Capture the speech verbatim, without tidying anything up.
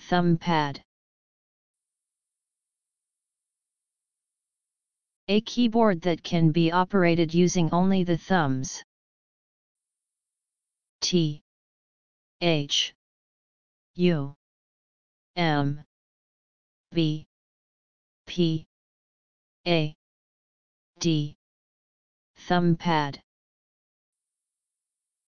thumbpad. A keyboard that can be operated using only the thumbs. T H U M B P A D thumbpad.